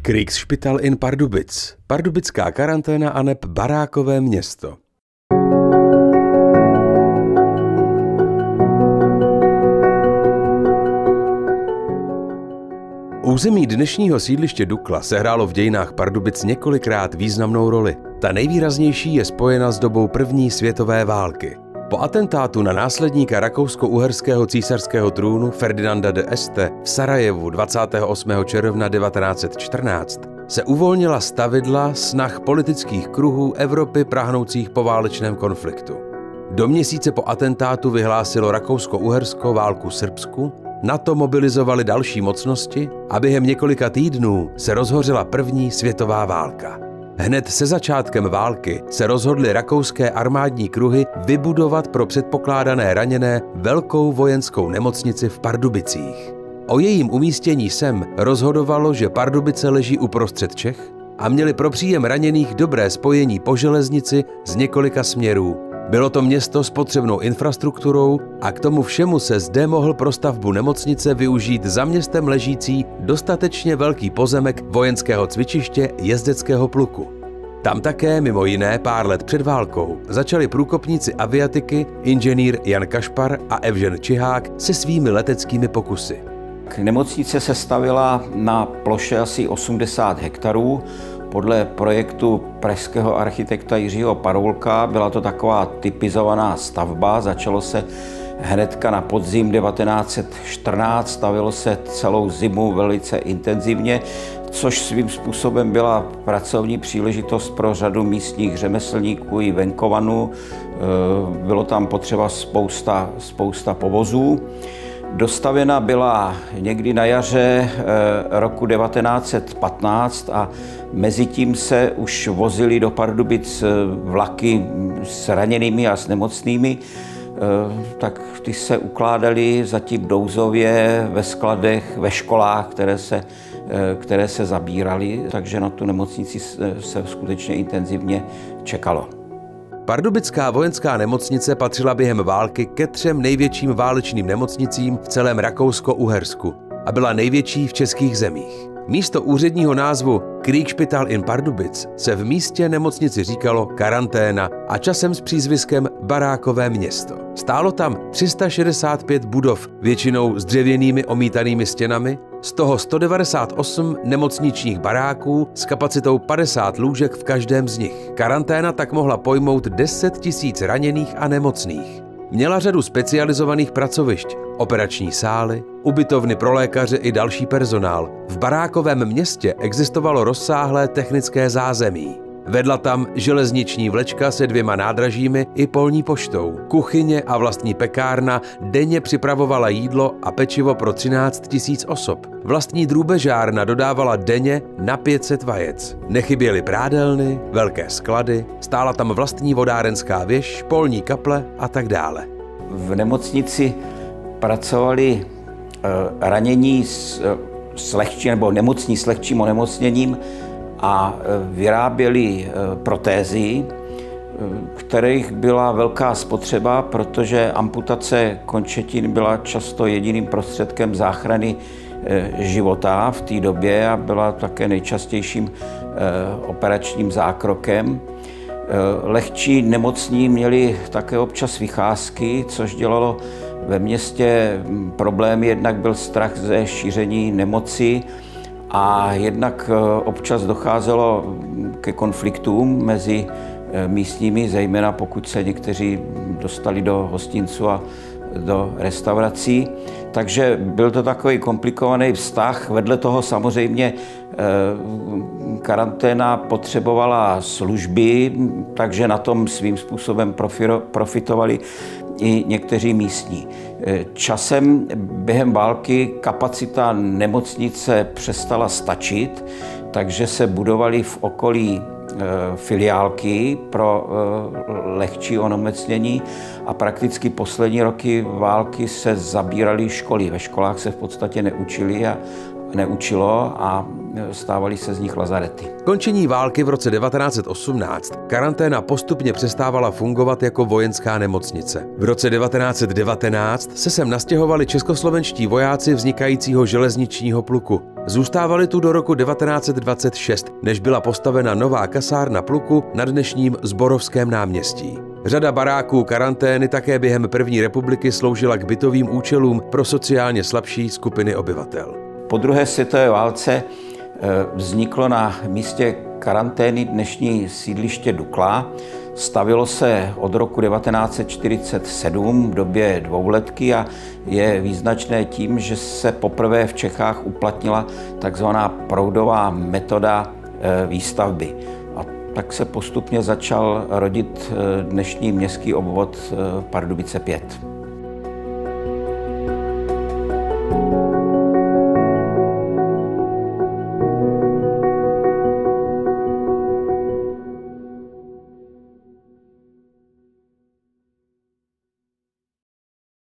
Kriegsspital in Pardubic, pardubická karanténa aneb barákové město. Území dnešního sídliště Dukla sehrálo v dějinách Pardubic několikrát významnou roli. Ta nejvýraznější je spojena s dobou první světové války. Po atentátu na následníka rakousko-uherského císařského trůnu Ferdinanda de Este v Sarajevu 28. června 1914 se uvolnila stavidla snah politických kruhů Evropy prahnoucích po válečném konfliktu. Do měsíce po atentátu vyhlásilo Rakousko-Uhersko válku Srbsku, NATO mobilizovali další mocnosti a během několika týdnů se rozhořela první světová válka. Hned se začátkem války se rozhodly rakouské armádní kruhy vybudovat pro předpokládané raněné velkou vojenskou nemocnici v Pardubicích. O jejím umístění sem rozhodovalo, že Pardubice leží uprostřed Čech a měli pro příjem raněných dobré spojení po železnici z několika směrů. Bylo to město s potřebnou infrastrukturou a k tomu všemu se zde mohl pro stavbu nemocnice využít za městem ležící dostatečně velký pozemek vojenského cvičiště jezdeckého pluku. Tam také, mimo jiné, pár let před válkou začali průkopníci aviatiky inženýr Jan Kašpar a Evžen Čihák se svými leteckými pokusy. Nemocnice se stavěla na ploše asi 80 hektarů. Podle projektu pražského architekta Jiřího Paroulka byla to taková typizovaná stavba. Začalo se hnedka na podzim 1914, stavilo se celou zimu velice intenzivně, což svým způsobem byla pracovní příležitost pro řadu místních řemeslníků i venkovanů. Bylo tam potřeba spousta povozů. Dostavěna byla někdy na jaře roku 1915 a mezitím se už vozily do Pardubic vlaky s raněnými a s nemocnými, tak ty se ukládaly zatím douzově ve skladech, ve školách, které se zabíraly, takže na tu nemocnici se skutečně intenzivně čekalo. Pardubická vojenská nemocnice patřila během války ke 3 největším válečným nemocnicím v celém Rakousko-Uhersku a byla největší v českých zemích. Místo úředního názvu Kriegsspital in Pardubic se v místě nemocnici říkalo karanténa a časem s přízviskem barákové město. Stálo tam 365 budov, většinou s dřevěnými omítanými stěnami, z toho 198 nemocničních baráků s kapacitou 50 lůžek v každém z nich. Karanténa tak mohla pojmout 10 000 raněných a nemocných. Měla řadu specializovaných pracovišť, operační sály, ubytovny pro lékaře i další personál. V barákovém městě existovalo rozsáhlé technické zázemí. Vedla tam železniční vlečka se 2 nádražími i polní poštou. Kuchyně a vlastní pekárna denně připravovala jídlo a pečivo pro 13 000 osob. Vlastní drůbežárna dodávala denně na 500 vajec. Nechyběly prádelny, velké sklady, stála tam vlastní vodárenská věž, polní kaple a tak dále. V nemocnici pracovali ranění s lehčím nebo nemocní s lehčím onemocněním a vyráběli protézy, kterých byla velká spotřeba, protože amputace končetin byla často jediným prostředkem záchrany života v té době a byla také nejčastějším operačním zákrokem. Lehčí nemocní měli také občas vycházky, což dělalo ve městě problém. Jednak byl strach ze šíření nemoci a jednak občas docházelo ke konfliktům mezi místními, zejména pokud se někteří dostali do hostinců a do restaurací. Takže byl to takový komplikovaný vztah. Vedle toho samozřejmě karanténa potřebovala služby, takže na tom svým způsobem profitovali i někteří místní. Časem během války kapacita nemocnice přestala stačit, takže se budovaly v okolí filiálky pro lehčí onemocnění a prakticky poslední roky války se zabíraly školy. Ve školách se v podstatě neučili neučilo a stávaly se z nich lazarety. Končení války v roce 1918 karanténa postupně přestávala fungovat jako vojenská nemocnice. V roce 1919 se sem nastěhovali českoslovenští vojáci vznikajícího železničního pluku. Zůstávali tu do roku 1926, než byla postavena nová kasárna pluku na dnešním Zborovském náměstí. Řada baráků karantény také během první republiky sloužila k bytovým účelům pro sociálně slabší skupiny obyvatel. Po druhé světové válce vzniklo na místě karantény dnešní sídliště Dukla. Stavilo se od roku 1947 v době dvouletky a je význačné tím, že se poprvé v Čechách uplatnila takzvaná proudová metoda výstavby. A tak se postupně začal rodit dnešní městský obvod Pardubice 5.